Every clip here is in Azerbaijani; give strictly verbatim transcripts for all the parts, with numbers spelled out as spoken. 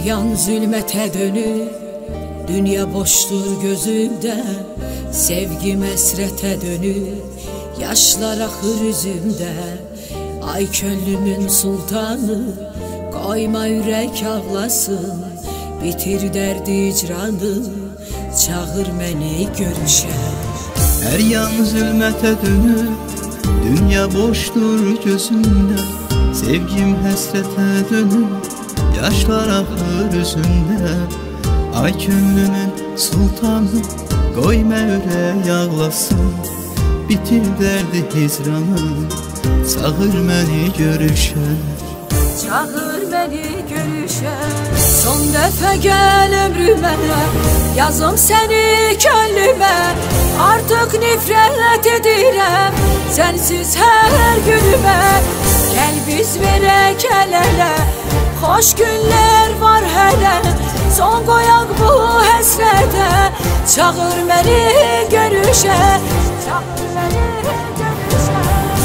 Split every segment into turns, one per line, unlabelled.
yan zülmete dönür, dünya boştur gözümde. Sevgim esrete dönür, yaşlar akır yüzümde. Ay könlümün sultanı, koyma yürek ağlasın. Bitir derdi icranı, çağır beni görüşe.
Her yan zülmete dönür, dünya boştur gözümde. Sevgim hasrete dönür, yaşlar akır yüzümde. Ay könlümün sultanı, koyma yürek ağlasın. Bitir derdi hicranı, çağır beni görüşe.
Çağır beni görüşe. Son dəfə gəl ömrümə, yazım səni könlümə. Artıq nifrət edirəm sənsiz hər günümə. Gəl biz verək əl-ələ, xoş günlər var hələ. Son qoyaq bu həsrətə, çağır məni görüşə. Çağır məni görüşə.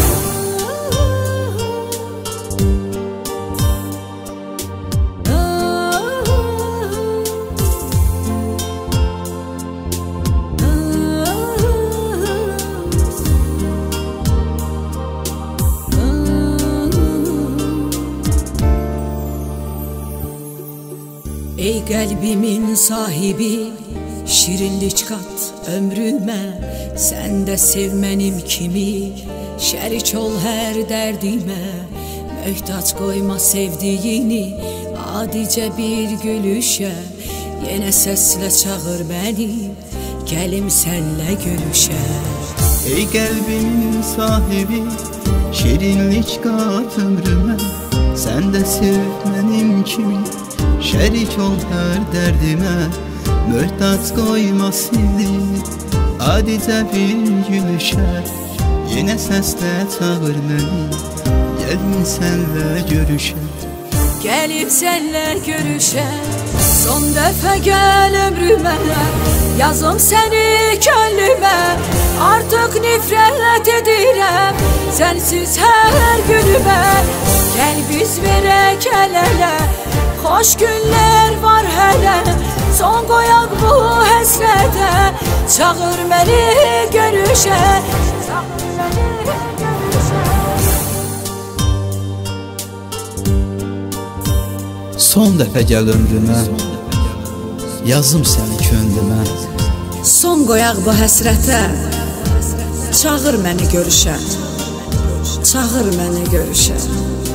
Ey qəlbimin sahibi, şirinlik qat ömrümə. Sən də sev mənim kimi, şərik ol hər dərdimə. Möhtac qoyma sevdiyini, adicə bir gülüşə. Yenə səslə çağır məni, gəlim sənlə görüşə.
Ey qəlbimin sahibi, şirinlik qat ömrümə. Sən də sev mənim kimi, şərik ol hər dərdimə. Möhtac qoyma sildi, adicə bir gülüşə. Yenə səslə çağır məni, gəlim sənlə görüşə.
Gəlim sənlə görüşə. Son dəfə gəl ömrümə, yazım səni könlümə. Artıq nifrət edirəm sənsiz hər günümə. Gəl biz verək əl-ələ, xoş günlər var hələ. Son qoyaq bu həsrətə, çağır məni görüşə. Çağır məni görüşə.
Son dəfə gəl ömrümə, yazım səni könlümə.
Son qoyaq bu həsrətə, çağır məni görüşə. Çağır məni görüşə.